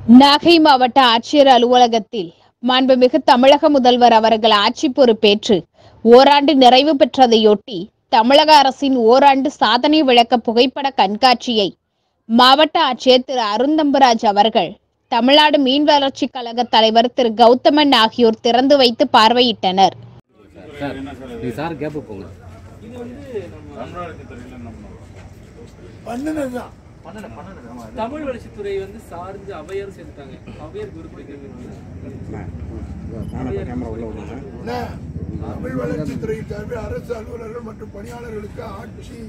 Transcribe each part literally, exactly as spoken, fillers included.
நாகை மாவட்ட ஆட்சியர் அலுவலகத்தில் மாண்புமிகு தமிழக முதல்வர் அவர்கள் ஆட்சி பொறுப்பேற்று ஓராண்டு நிறைவு பெற்றதையொட்டி தமிழக அரசின் ஓராண்டு சாதனை விளக்க புகைப்பட கண்காட்சியை மாவட்ட ஆட்சியர் திரு அருந்தம்பராஜ் அவர்கள் தமிழ்நாடு மீன் வளர்ச்சி கழக தலைவர் திரு கௌதமன் ஆகியோர் திறந்து வைத்து பார்வையிட்டனர். தமிழ் வளர்ச்சித்துறை வந்து சார்ந்து அவையர் சேர்த்தாங்க. அவையர் குரூப் தமிழ் வளர்ச்சித்துறை சார்பில் அரசு அலுவலர்கள் மற்றும் பணியாளர்களுக்கு ஆட்சி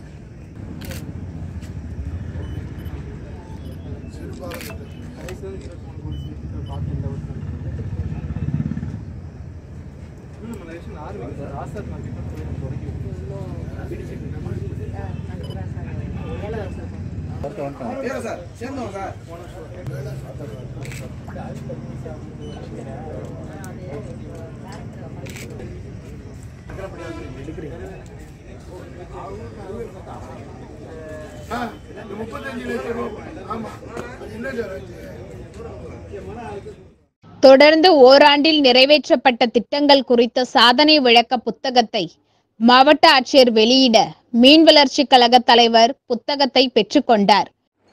தொடர்ந்து ஓராண்டில் நிறைவேற்றப்பட்ட திட்டங்கள் குறித்த சாதனை விளக்க புத்தகத்தை மாவட்ட ஆட்சியர் வெளியிட மீன் வளர்ச்சி கழக தலைவர் புத்தகத்தை பெற்றுக்கொண்டார்.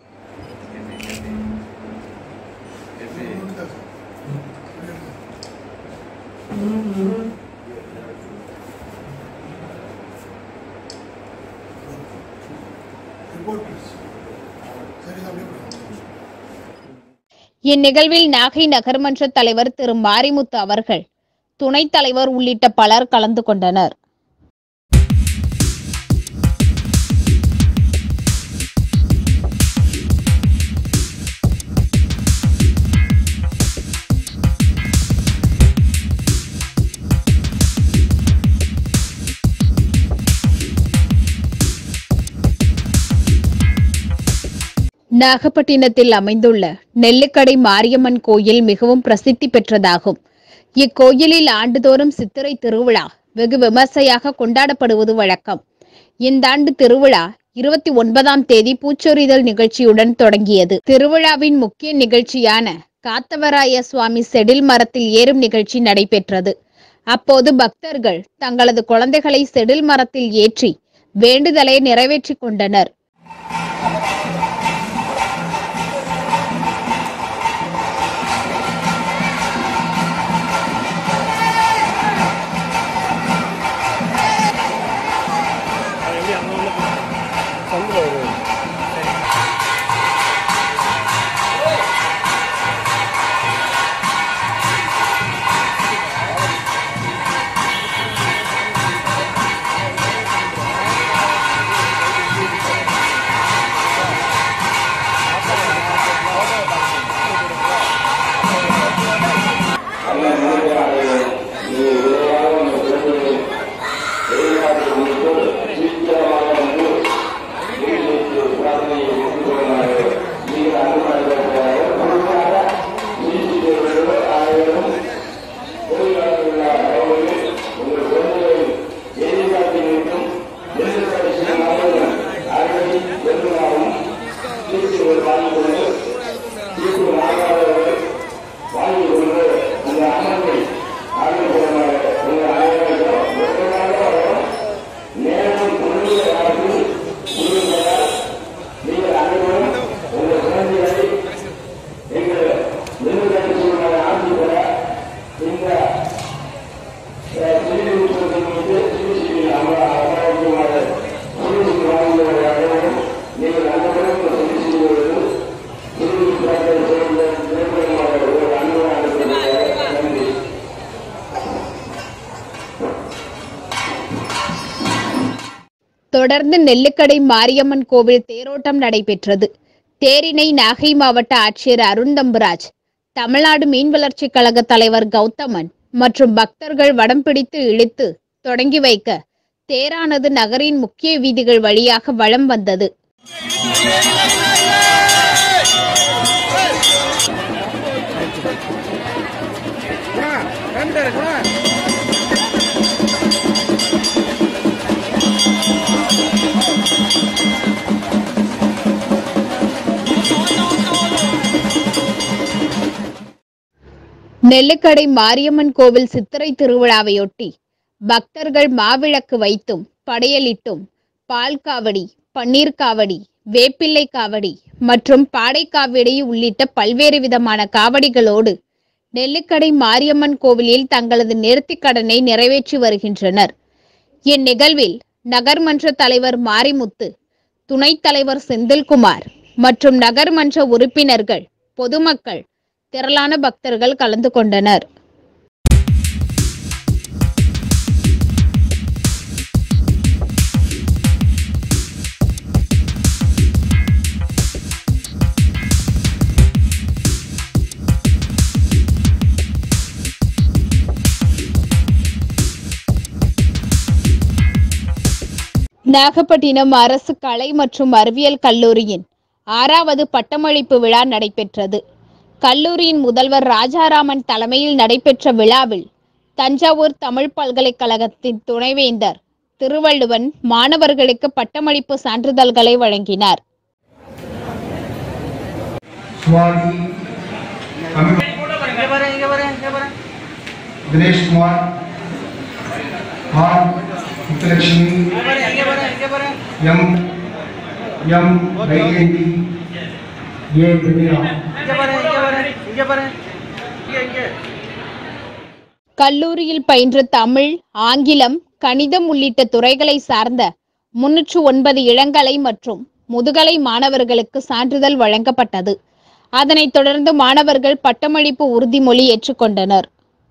இந்நிகழ்வில் நாகை நகர்மன்ற தலைவர் திரு மாரிமுத்து அவர்கள், துணைத் தலைவர் உள்ளிட்ட பலர் கலந்து கொண்டனர். நாகப்பட்டினத்தில் அமைந்துள்ள நெல்லுக்கடை மாரியம்மன் கோயில் மிகவும் பிரசித்தி பெற்றதாகும். இக்கோயிலில் ஆண்டுதோறும் சித்திரை திருவிழா வெகு விமர்சையாக கொண்டாடப்படுவது வழக்கம். இந்த ஆண்டு திருவிழா இருபத்தி ஒன்பதாம் தேதி பூச்சொரிதல் நிகழ்ச்சியுடன் தொடங்கியது. திருவிழாவின் முக்கிய நிகழ்ச்சியான காத்தவராய சுவாமி செடில் மரத்தில் ஏறும் நிகழ்ச்சி நடைபெற்றது. அப்போது பக்தர்கள் தங்களது குழந்தைகளை செடில் மரத்தில் ஏற்றி வேண்டுதலை நிறைவேற்றிக் கொண்டனர். தொடர்ந்து நெல்லுக்கடை மாரியம்மன் கோவில் தேரோட்டம் நடைபெற்றது. தேரினை நாகை மாவட்ட ஆட்சியர் அருந்தம்பராஜ், தமிழ்நாடு மீன் வளர்ச்சி கழக தலைவர் கௌதமன் மற்றும் பக்தர்கள் வடம் பிடித்து இழுத்து தொடங்கி வைக்க தேரானது நகரின் முக்கிய வீதிகள் வழியாக வலம் வந்தது. நெல்லிக்கடை மாரியம்மன் கோவில் சித்திரை திருவிழாவையொட்டி பக்தர்கள் மாவிளக்கு வைத்தும் படையலிட்டும் பால் காவடி, பன்னீர் காவடி, வேப்பிள்ளை காவடி மற்றும் பாடை காவடி உள்ளிட்ட பல்வேறு விதமான காவடிகளோடு நெல்லிக்கடை மாரியம்மன் கோவிலில் தங்களது நேர்த்திக் கடனை நிறைவேற்றி வருகின்றனர். இந்நிகழ்வில் நகர்மன்ற தலைவர் மாரிமுத்து, துணைத் தலைவர் செந்தில்குமார் மற்றும் நகர்மன்ற உறுப்பினர்கள், பொதுமக்கள், திரளான பக்தர்கள் கலந்து கொண்டனர். நாகப்பட்டினம் அரசு கலை மற்றும் அறிவியல் கல்லூரியின் ஆறாவது பட்டமளிப்பு விழா நடைபெற்றது. கல்லூரியின் முதல்வர் ராஜாராமன் தலைமையில் நடைபெற்ற விழாவில் தஞ்சாவூர் தமிழ் பல்கலைக்கழகத்தின் துணைவேந்தர் திருவள்ளுவன் மாணவர்களுக்கு பட்டமளிப்பு சான்றிதழ்களை வழங்கினார். கல்லூரியில் பயின்ற தமிழ், ஆங்கிலம், கணிதம் உள்ளிட்ட துறைகளை சார்ந்த முன்னூற்று ஒன்பது இளங்கலை மற்றும் முதுகலை மாணவர்களுக்கு சான்றிதழ் வழங்கப்பட்டது. அதனைத் தொடர்ந்து மாணவர்கள் பட்டமளிப்பு உறுதிமொழி ஏற்றுக்கொண்டனர்.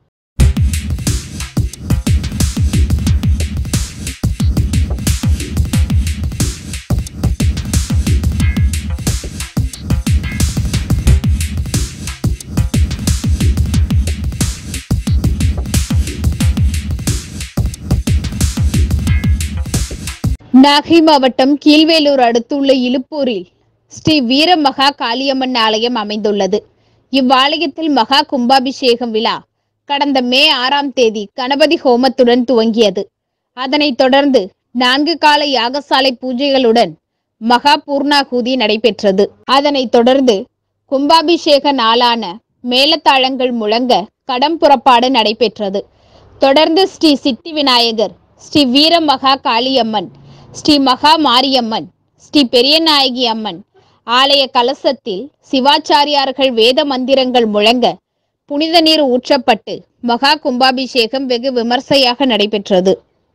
நாகை மாவட்டம் கீழ்வேலூர் அடுத்துள்ள இலுப்பூரில் ஸ்ரீ வீர மகா காளியம்மன் ஆலயம் அமைந்துள்ளது. இவ்வாலயத்தில் மகா கும்பாபிஷேகம் விழா கடந்த மே ஆறாம் தேதி கணபதி ஹோமத்துடன் துவங்கியது. அதனைத் தொடர்ந்து நான்கு கால யாகசாலை பூஜைகளுடன் மகா பூர்ணாகுதி நடைபெற்றது. அதனைத் தொடர்ந்து கும்பாபிஷேக நாளான மேலத்தாளங்கள் முழங்க கடம் புறப்பாடு நடைபெற்றது. தொடர்ந்து ஸ்ரீ சித்தி விநாயகர், ஸ்ரீ வீர மகா காளியம்மன், ஸ்ரீ மகா மாரியம்மன், ஸ்ரீ பெரியநாயகி அம்மன் ஆலய கலசத்தில் சிவாச்சாரியார்கள் வேத மந்திரங்கள் முழங்க புனித நீர் ஊற்றப்பட்டு மகா கும்பாபிஷேகம் வெகு விமர்சையாக நடைபெற்றது.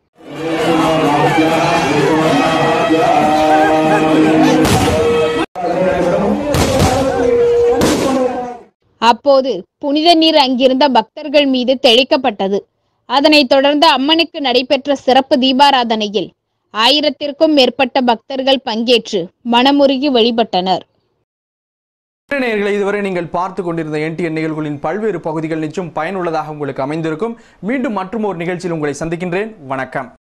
அப்போது புனித நீர் அங்கிருந்த பக்தர்கள் மீது தெளிக்கப்பட்டது. அதனைத் தொடர்ந்து அம்மனுக்கு நடைபெற்ற சிறப்பு தீபாராதனையில் ஆயிரத்திற்கும் மேற்பட்ட பக்தர்கள் பங்கேற்று மனமுருகி வழிபட்டனர். நேயர்களே, இதுவரை நீங்கள் பார்த்து கொண்டிருந்த என்டிஎன் நிகழ்வுகளின் பல்வேறு பகுதிகள் நிச்சயம் பயனுள்ளதாக உங்களுக்கு அமைந்திருக்கும். மீண்டும் மற்றும் ஒரு நிகழ்ச்சியில் உங்களை சந்திக்கின்றேன். வணக்கம்.